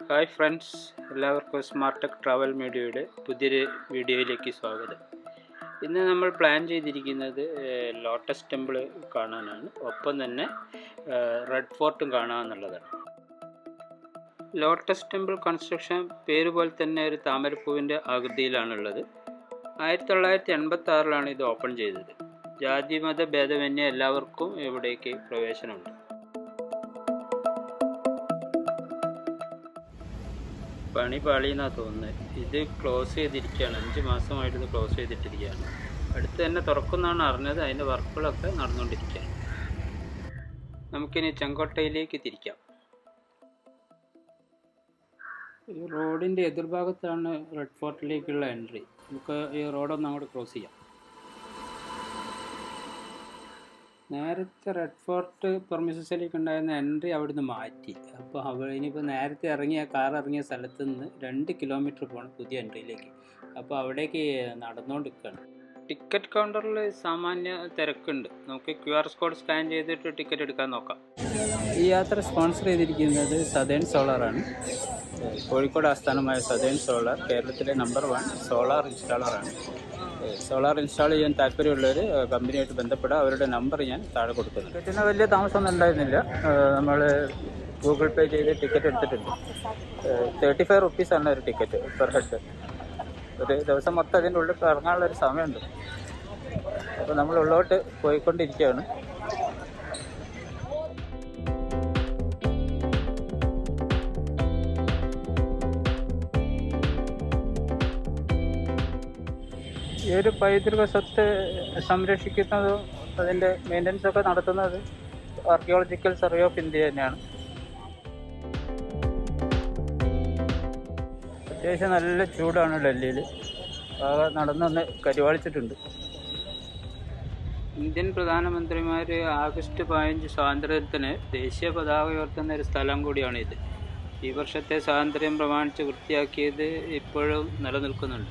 Hi friends, എല്ലാവർക്കും smart tech travel മീഡിയയുടെ പുതിയൊരു വീഡിയോയിലേക്ക് സ്വാഗതം. ഇന്ന് നമ്മൾ പ്ലാൻ ചെയ്തിരിക്കുന്നത് ലോട്ടസ് ടെമ്പിൾ കാണാനാണ്, ഒപ്പം തന്നെ റെഡ് ഫോർട്ടും കാണാമെന്നുള്ളതാണ്. ലോട്ടസ് ടെമ്പിൾ കൺസ്ട്രക്ഷൻ പേര് പോലെ തന്നെ ഒരു താമരപ്പൂവിൻ്റെ ആകൃതിയിലാണുള്ളത്. 1986 ഇത് ഓപ്പൺ ചെയ്തത്. ജാതി മത ഭേദമന്യേ എല്ലാവർക്കും ഇവിടേക്ക് പ്രവേശനമുണ്ട്. പണി പാളിയെന്നാണ് തോന്നുന്നത്. ഇത് ക്ലോസ് ചെയ്തിരിക്കുകയാണ്, 5 മാസമായിട്ട് ഇത് ക്ലോസ് ചെയ്തിട്ടിരിക്കുകയാണ്. അടുത്ത് തന്നെ തുറക്കുമെന്നാണ് അറിഞ്ഞത്. അതിൻ്റെ വർക്കുകളൊക്കെ നടന്നുകൊണ്ടിരിക്കുകയാണ്. നമുക്കിനി ചെങ്കോട്ടയിലേക്ക് തിരിക്കാം. ഈ റോഡിൻ്റെ എതിർഭാഗത്താണ് റെഡ് ഫോർട്ടിലേക്കുള്ള എൻട്രി. നമുക്ക് ഈ റോഡൊന്ന് അങ്ങോട്ട് ക്രോസ് ചെയ്യാം. നേരത്തെ റെഡ് ഫോർട്ട് പെർമിസസിലേക്ക് ഉണ്ടായിരുന്ന എൻട്രി അവിടുന്ന് മാറ്റി. അപ്പോൾ ഇനിയിപ്പോൾ നേരത്തെ കാർ ഇറങ്ങിയ സ്ഥലത്ത് നിന്ന് 2 കിലോമീറ്റർ പോകണം പുതിയ എൻട്രിയിലേക്ക്. അപ്പോൾ അവിടേക്ക് നടന്നുകൊണ്ടിരിക്കുകയാണ്. ടിക്കറ്റ് കൗണ്ടറിൽ സാമാന്യ തിരക്കുണ്ട്. നമുക്ക് QR കോഡ് സ്കാൻ ചെയ്തിട്ട് ടിക്കറ്റ് എടുക്കാൻ നോക്കാം. ഈ യാത്ര സ്പോൺസർ ചെയ്തിരിക്കുന്നത് സതേൺ സോളാറാണ്. കോഴിക്കോട് ആസ്ഥാനമായ സതേൺ സോളാർ കേരളത്തിലെ നമ്പർ 1 സോളാർ ഇൻസ്റ്റാളറാണ്. സോളാർ ഇൻസ്റ്റാൾ ചെയ്യാൻ താല്പര്യമുള്ളവർ കമ്പനിയായിട്ട് ബന്ധപ്പെടുക. അവരുടെ നമ്പർ ഞാൻ താഴെ കൊടുക്കുന്നു. ടിക്കറ്റിന് വലിയ താമസമൊന്നും ഉണ്ടായിരുന്നില്ല. നമ്മൾ ഗൂഗിൾ പേ ചെയ്ത് ടിക്കറ്റ് എടുത്തിട്ടുണ്ട്. 35 റുപ്പീസാണ് ഒരു ടിക്കറ്റ് പെർ ഹെഡ്. ഒരു ദിവസം മൊത്തം അതിൻ്റെ ഉള്ളിൽ ഇറങ്ങാനുള്ളൊരു സമയമുണ്ട്. അപ്പോൾ നമ്മൾ ഉള്ളോട്ട് പോയിക്കൊണ്ടിരിക്കുകയാണ്. ഈ ഒരു പൈതൃക സ്വത്ത് സംരക്ഷിക്കുന്നതും അതിൻ്റെ മെയിൻ്റനൻസൊക്കെ നടത്തുന്നത് ആർക്കിയോളജിക്കൽ സർവേ ഓഫ് ഇന്ത്യ തന്നെയാണ്. അത്യാവശ്യം നല്ല ചൂടാണ് ഡൽഹിയിൽ. നടന്നൊന്ന് കരിവാളിച്ചിട്ടുണ്ട്. ഇന്ത്യൻ പ്രധാനമന്ത്രിമാർ ആഗസ്റ്റ് 15 സ്വാതന്ത്ര്യത്തിന് ദേശീയ പതാക ഉയർത്തുന്ന ഒരു സ്ഥലം കൂടിയാണിത്. ഈ വർഷത്തെ സ്വാതന്ത്ര്യം പ്രമാണിച്ച് വൃത്തിയാക്കിയത് ഇപ്പോഴും നിലനിൽക്കുന്നുണ്ട്.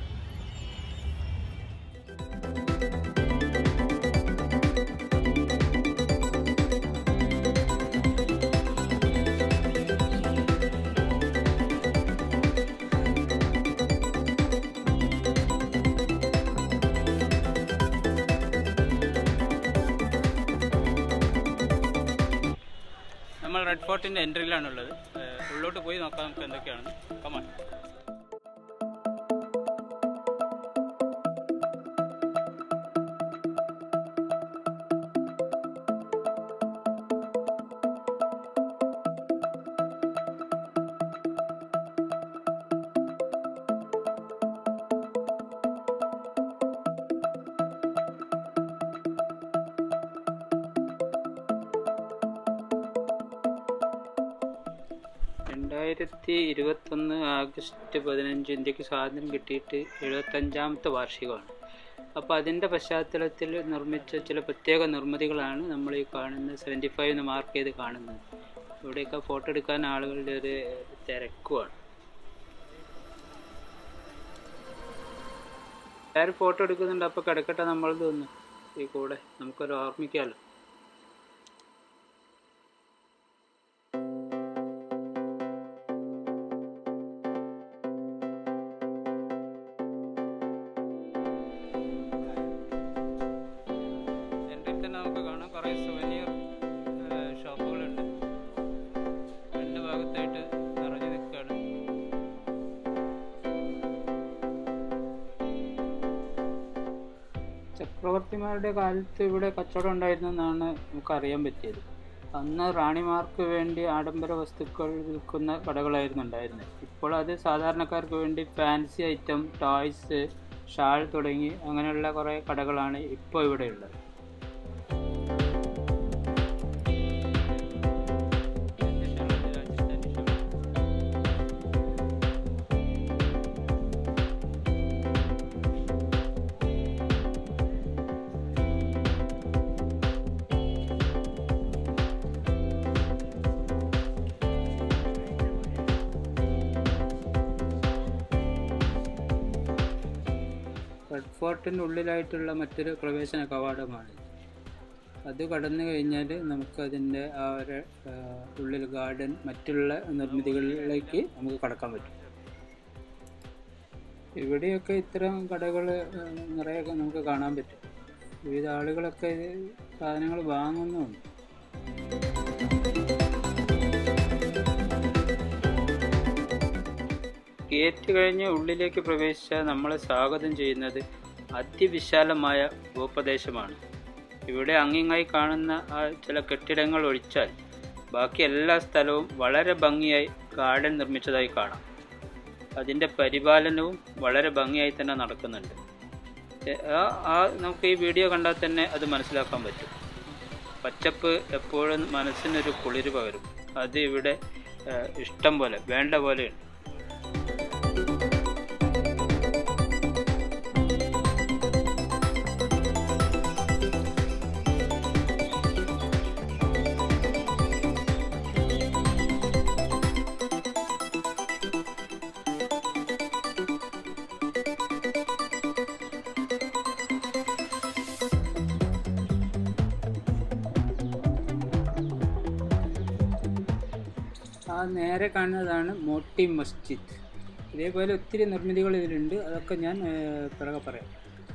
നമ്മൾ റെഡ് ഫോർട്ടിൻ്റെ എൻട്രിയിലാണുള്ളത്. ഉള്ളോട്ട് പോയി നോക്കാം നമുക്ക് എന്തൊക്കെയാണെന്ന്. കമാൻ. ആഗസ്റ്റ് 15 ഇന്ത്യക്ക് സ്വാതന്ത്ര്യം കിട്ടിയിട്ട് 75ാമത്തെ വാർഷികമാണ്. അപ്പോൾ അതിൻ്റെ പശ്ചാത്തലത്തിൽ നിർമ്മിച്ച ചില പ്രത്യേക നിർമ്മിതികളാണ് നമ്മൾ ഈ കാണുന്ന 75 എന്ന് മാർക്ക് ചെയ്ത് കാണുന്നത്. ഇവിടെയൊക്കെ ഫോട്ടോ എടുക്കാൻ ആളുകളുടെ ഒരു തിരക്കുമാണ്. എല്ലാവരും ഫോട്ടോ എടുക്കുന്നുണ്ട്. അപ്പോൾ കിടക്കട്ടെ നമ്മൾ തോന്നുന്നു ഈ കൂടെ നമുക്കൊരു ഓർമ്മിക്കാമല്ലോ. നമുക്ക് കാണാം കുറേ സുവനീർ ഷോപ്പുകളുണ്ട്. 2 ഭാഗത്തായിട്ട് നിറഞ്ഞു നിൽക്കുകയാണ്. ചക്രവർത്തിമാരുടെ കാലത്ത് ഇവിടെ കച്ചവടം ഉണ്ടായിരുന്നെന്നാണ് നമുക്കറിയാൻ പറ്റിയത്. അന്ന് റാണിമാർക്ക് വേണ്ടി ആഡംബര വസ്തുക്കൾ വിൽക്കുന്ന കടകളായിരുന്നു ഉണ്ടായിരുന്നത്. ഇപ്പോൾ അത് സാധാരണക്കാർക്ക് വേണ്ടി ഫാൻസി ഐറ്റം, ടോയ്സ്, ഷാൾ തുടങ്ങി അങ്ങനെയുള്ള കുറേ കടകളാണ് ഇപ്പോൾ ഇവിടെയുള്ളത്. റെഡ് ഫോർട്ടിൻ്റെ ഉള്ളിലായിട്ടുള്ള മറ്റൊരു പ്രവേശന കവാടമാണ്. അത് കടന്നു കഴിഞ്ഞാൽ നമുക്കതിൻ്റെ ആ ഒരു ഉള്ളിൽ ഗാർഡൻ മറ്റുള്ള നിർമ്മിതികളിലേക്ക് നമുക്ക് കടക്കാൻ പറ്റും. ഇവിടെയൊക്കെ ഇത്തരം കടകൾ നിറയെ നമുക്ക് കാണാൻ പറ്റും. വിവിധ ആളുകളൊക്കെ സാധനങ്ങൾ വാങ്ങുന്നുമുണ്ട്. ഗേറ്റ് കഴിഞ്ഞ് ഉള്ളിലേക്ക് പ്രവേശിച്ചാൽ നമ്മളെ സ്വാഗതം ചെയ്യുന്നത് അതിവിശാലമായ ഭൂപ്രദേശമാണ്. ഇവിടെ അങ്ങിങ്ങായി കാണുന്ന ചില കെട്ടിടങ്ങൾ ഒഴിച്ചാൽ ബാക്കി എല്ലാ സ്ഥലവും വളരെ ഭംഗിയായി ഗാർഡൻ നിർമ്മിച്ചതായി കാണാം. അതിൻ്റെ പരിപാലനവും വളരെ ഭംഗിയായി തന്നെ നടക്കുന്നുണ്ട്. നമുക്ക് ഈ വീഡിയോ കണ്ടാൽ തന്നെ അത് മനസ്സിലാക്കാൻ പറ്റും. പച്ചപ്പ് എപ്പോഴും മനസ്സിനൊരു കുളിര് പകരും. അത് ഇവിടെ ഇഷ്ടം പോലെ വേണ്ട പോലെയുണ്ട്. ആ നേരെ കാണുന്നതാണ് മോട്ടി മസ്ജിദ്. ഇതേപോലെ ഒത്തിരി നിർമ്മിതികൾ ഇതിലുണ്ട്. അതൊക്കെ ഞാൻ പിറകെ പറയാം.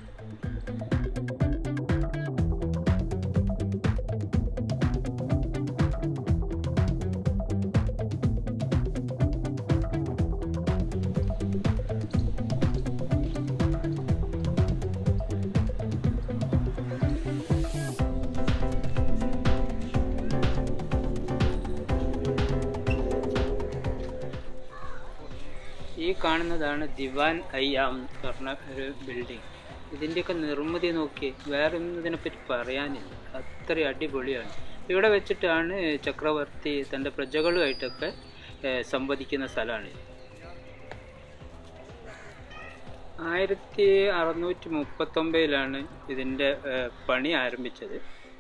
ഈ കാണുന്നതാണ് ദിവാൻ അയ്യാം എന്ന് പറഞ്ഞ ഒരു ബിൽഡിംഗ്. ഇതിൻ്റെയൊക്കെ നിർമ്മിതി നോക്കി വേറെ ഒന്നും ഇതിനെപ്പറ്റി പറയാനില്ല. അത്രയും അടിപൊളിയാണ്. ഇവിടെ വെച്ചിട്ടാണ് ചക്രവർത്തി തൻ്റെ പ്രജകളുമായിട്ടൊക്കെ സംവദിക്കുന്ന സ്ഥലമാണ്. 1639 ഇതിൻ്റെ പണി ആരംഭിച്ചത്.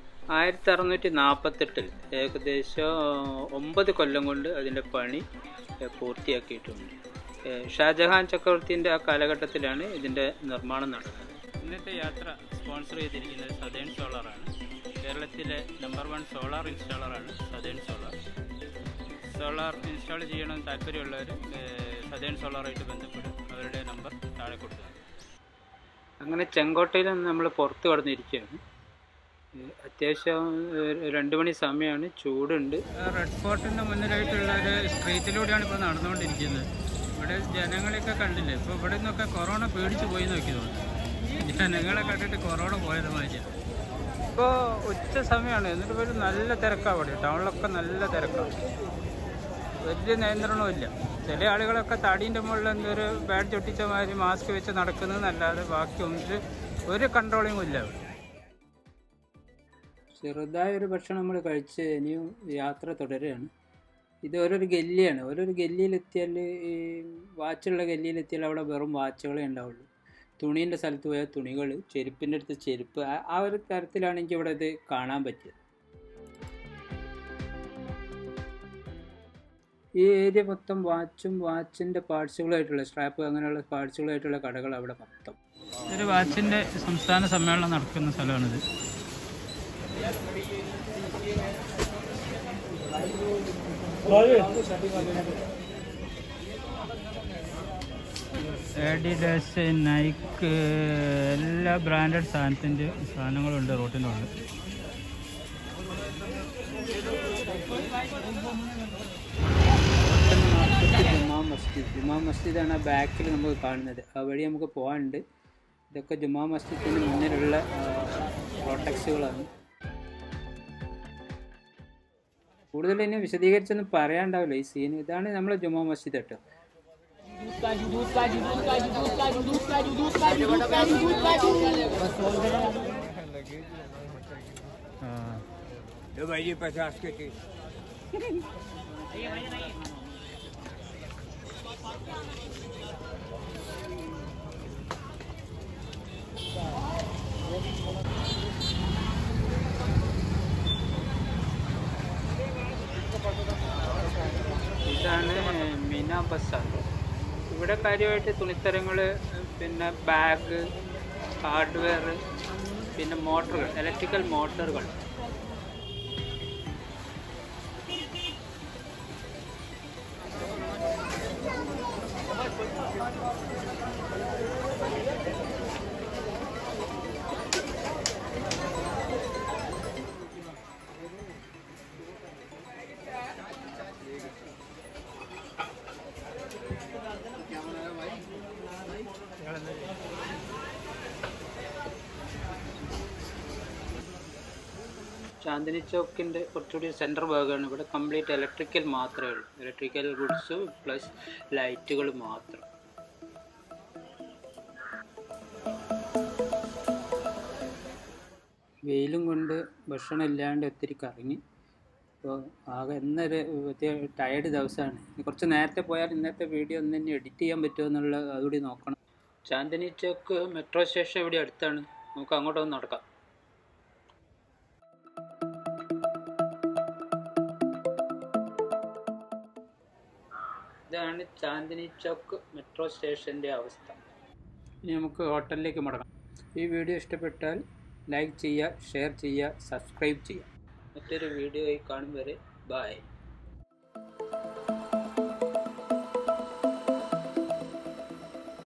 1648 ഏകദേശം 9 കൊല്ലം കൊണ്ട് അതിൻ്റെ പണി പൂർത്തിയാക്കിയിട്ടുണ്ട്. ഷാജഹാൻ ചക്രവർത്തിൻ്റെ ആ കാലഘട്ടത്തിലാണ് ഇതിൻ്റെ നിർമ്മാണം നടന്നത്. ഇന്നത്തെ യാത്ര സ്പോൺസർ ചെയ്തിരിക്കുന്നത് സദേൺ സോളാറാണ്. കേരളത്തിലെ നമ്പർ 1 സോളാർ ഇൻസ്റ്റാളറാണ് സദേൺ സോളാർ. സോളാർ ഇൻസ്റ്റാൾ ചെയ്യണമെന്ന് താല്പര്യമുള്ളവർ സദേൺ സോളാറായിട്ട് ബന്ധപ്പെടും. അവരുടെ നമ്പർ താഴെ കൊടുക്കുക. അങ്ങനെ ചെങ്കോട്ടയിൽ നിന്ന് നമ്മൾ പുറത്ത് കടന്നിരിക്കുകയാണ്. അത്യാവശ്യം 2 മണി സമയമാണ്. ചൂടുണ്ട്. റെഡ് ഫോർട്ടിൻ്റെ മുന്നിലായിട്ടുള്ള ഒരു സ്ട്രീറ്റിലൂടെയാണ് ഇപ്പോൾ നടന്നുകൊണ്ടിരിക്കുന്നത്. ഇവിടെ ജനങ്ങളെയൊക്കെ കണ്ടില്ലേ? ഇപ്പോൾ ഇവിടെ നിന്നൊക്കെ കൊറോണ പേടിച്ച് പോയി നോക്കി തോന്നുന്നു. ജനങ്ങളെ കണ്ടിട്ട് കൊറോണ പോയത് മാതിരിയാണ്. ഇപ്പോൾ ഉച്ച സമയമാണ്. എന്നിട്ട് ഒരു നല്ല തിരക്കാണ് ഇവിടെ. ടൗണിലൊക്കെ നല്ല തിരക്കാണ്. വലിയ നിയന്ത്രണവും ഇല്ല. ചില ആളുകളൊക്കെ തടീൻ്റെ മുകളിൽ എന്തൊരു ബാഡ് ചൊട്ടിച്ച മാതിരി മാസ്ക് വെച്ച് നടക്കുന്നതെന്നല്ലാതെ ബാക്കി ഒരു കൺട്രോളിങ്ങും ഇല്ല. ചെറുതായൊരു ഭക്ഷണം നമ്മൾ കഴിച്ച് ഇനിയും യാത്ര തുടരുകയാണ്. ഇത് ഓരോരു ഗല്ലിയാണ്. ഓരോരു ഗല്ലിയിലെത്തിയാൽ, ഈ വാച്ചുള്ള ഗല്ലിയിലെത്തിയാൽ അവിടെ വെറും വാച്ചുകളേ ഉണ്ടാവുള്ളൂ. തുണീൻ്റെ സ്ഥലത്ത് പോയാൽ തുണികൾ, ചെരുപ്പിൻ്റെ അടുത്ത് ചെരുപ്പ്, ആ ഒരു തരത്തിലാണ് എനിക്ക് ഇവിടെ ഇത് കാണാൻ പറ്റിയത്. ഈ ഏരിയ മൊത്തം വാച്ചും വാച്ചിൻ്റെ പാർട്സുകളായിട്ടുള്ള സ്ട്രാപ്പ് അങ്ങനെയുള്ള പാർട്സുകളായിട്ടുള്ള കടകൾ അവിടെ മൊത്തം. ഒരു വാച്ചിൻ്റെ സംസ്ഥാന സമ്മേളനം നടക്കുന്ന സ്ഥലമാണിത്. ആഡിഡാസ്, നൈക്ക്, എല്ലാ ബ്രാൻഡഡ് സാധനങ്ങളുണ്ട് റോട്ടിനുണ്ട്. ജുമാ മസ്ജിദാണ് ആ ബാക്കിൽ നമുക്ക് കാണുന്നത്. ആ വഴി നമുക്ക് പോകാനുണ്ട്. ഇതൊക്കെ ജുമാ മസ്ജിദിന് മുന്നിലുള്ള പ്രോട്ടക്സുകളാണ്. കൂടുതൽ ഇനി വിശദീകരിച്ചൊന്നും പറയാണ്ടാവില്ല ഈ സീൻ. ഇതാണ് നമ്മളെ ജുമാ മസ്ജിദ് കേട്ടോ. ഇതാണ് മീന ബസാർ. ഇവിടെ കാര്യമായിട്ട് തുണിത്തരങ്ങൾ, പിന്നെ ബാഗ്, ഹാർഡ്വെയർ, പിന്നെ മോട്ടറുകൾ, ഇലക്ട്രിക്കൽ മോട്ടറുകൾ, ചാന്ദിനി ചോക്കിൻ്റെ കുറച്ചുകൂടി സെൻറ്റർ ഭാഗമാണ്. ഇവിടെ കംപ്ലീറ്റ് ഇലക്ട്രിക്കൽ മാത്രമേ ഉള്ളൂ. ഇലക്ട്രിക്കൽ ഗുഡ്സ് പ്ലസ് ലൈറ്റുകൾ മാത്രം. വെയിലും കൊണ്ട് ഭക്ഷണം ഇല്ലാണ്ട് ഒത്തിരി കറങ്ങി. അപ്പോൾ ആകെ ഇന്നൊരു ടയേർഡ് ദിവസമാണ്. കുറച്ച് നേരത്തെ പോയാൽ ഇന്നത്തെ വീഡിയോ ഒന്ന് തന്നെ എഡിറ്റ് ചെയ്യാൻ പറ്റുമോ എന്നുള്ള അതുകൂടി നോക്കണം. ചാന്ദിനി ചോക്ക് മെട്രോ സ്റ്റേഷൻ ഇവിടെ അടുത്താണ്. നമുക്ക് അങ്ങോട്ടൊന്ന് നടക്കാം. ഇതാണ് ചാന്ദിനി ചോക്ക് മെട്രോ സ്റ്റേഷൻ്റെ അവസ്ഥ. ഇനി നമുക്ക് ഹോട്ടലിലേക്ക് മടങ്ങാം. ഈ വീഡിയോ ഇഷ്ടപ്പെട്ടാൽ ലൈക്ക് ചെയ്യുക, ഷെയർ ചെയ്യുക, സബ്സ്ക്രൈബ് ചെയ്യുക. മറ്റൊരു വീഡിയോയിൽ കാണും വരെ ബൈ.